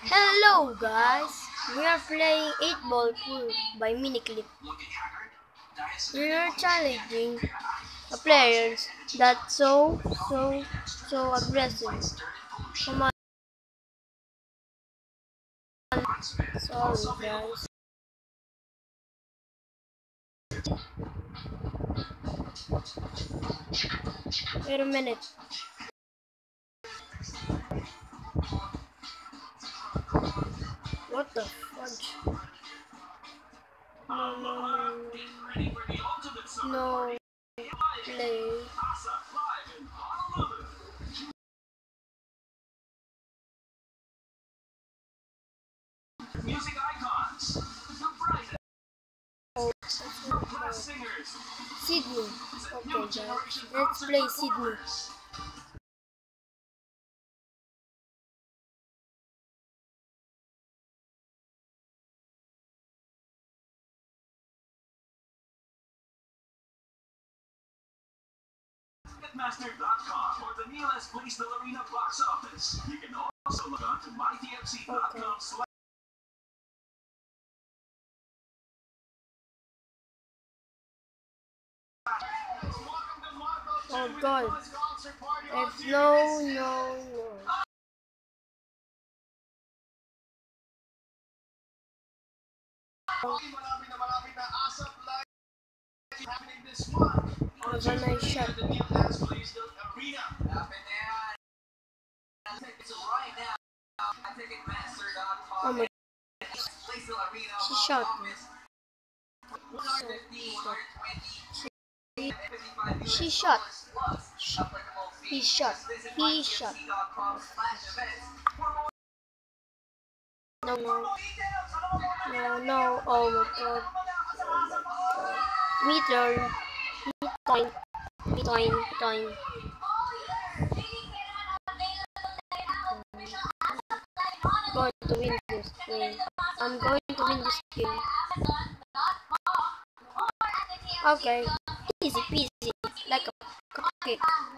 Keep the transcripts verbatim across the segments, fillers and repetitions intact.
Hello guys, we are playing eight Ball Pool by Miniclip. We are challenging the players that so so so aggressive. Come on, sorry guys. Wait a minute. What the fudge? No no no no. No play. Music icons, the brightest Oh, singers. Sydney. Okay guys, let's play Sydney. Ticketmaster dot com or the nearest Place del Arena box office. You can also log on to my T F C dot com slash Oh god. It's no no no. Was a nice shot. Oh my, she shot me. She shot. She, he shot. He shot. No, no. No, no. Oh my god. Me turn. Me time. Me time. Time. I'm going to win this game. I'm going to win this game. Okay. Easy peasy. Like a cupcake.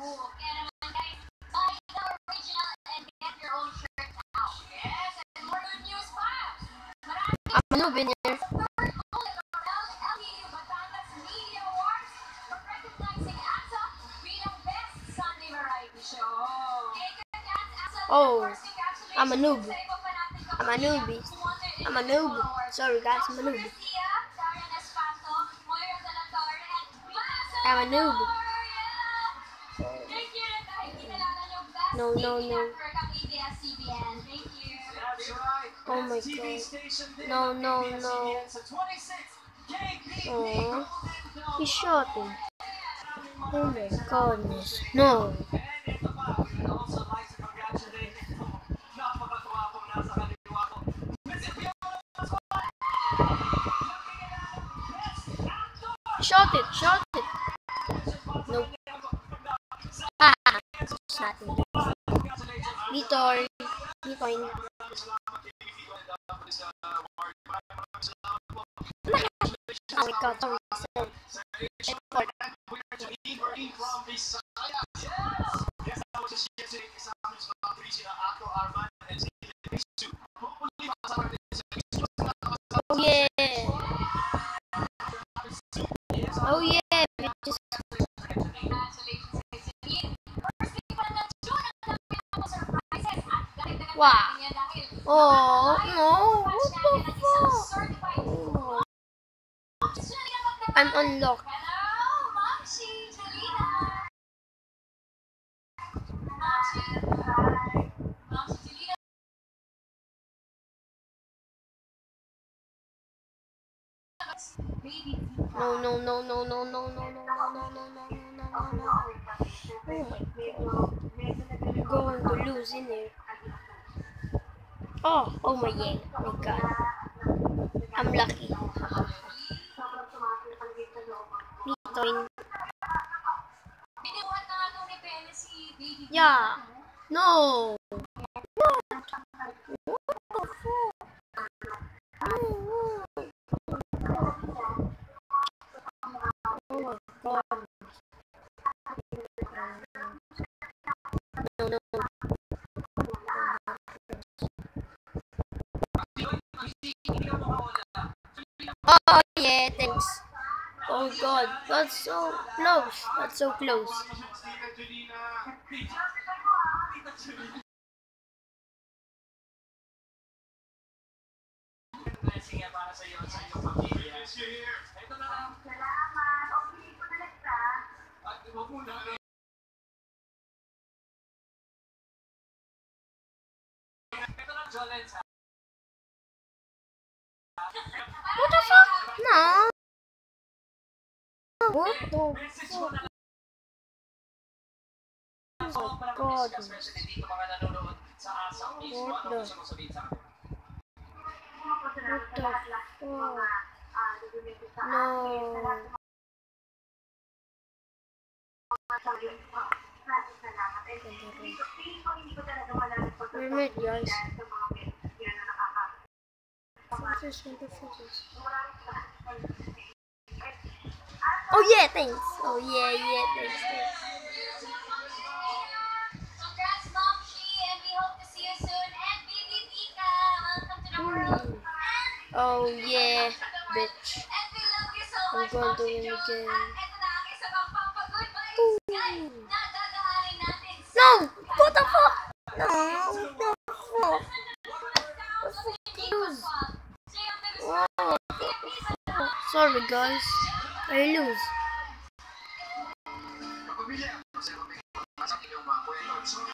I'm a noob in here. Oh, I'm a noob. I'm a newbie. I'm a noob. Sorry guys, I'm a noob. I'm a noob. No, no, no. Oh my god. No, no, no. Oh, he shot him. Oh my goodness. No. Shot it, shot it. Nope. Ah, it's nothing. Vitor. Bitcoin. Oh my god, sorry. Sorry. Oh yeah. Oh yeah, bitches. Wow. Oh no, what the fuck? Oh. I'm unlocked. No, no, no, no, no, no, no, no, no, no, no, no, no, no, no, no. Oh my god. I'm going to lose in here. Oh, oh my yeah, my god. I'm lucky. Bitcoin. Yeah. No. Oh my god. No, no. Oh yeah, thanks. Oh god, that's so close. That's so close. What the fuck? No. What the fuck? Oh my god. What the? What the fuck? No. Wait a minute, guys. Photos, the photos. Oh yeah, thanks. Oh yeah, yeah, thanks. thanks. Congrats, Mom Shi, and we hope to see you soon. And baby Vika, welcome to the world. Oh yeah, bitch. And we love you so I'm much, going Mom to Shi win June. again. At ito na ang isa pang pampagood vibes. Ooh. Guys, nadadaanin natin sa... No! What the fuck? No, what the fuck? Lose. Oh. Sorry guys, I lose.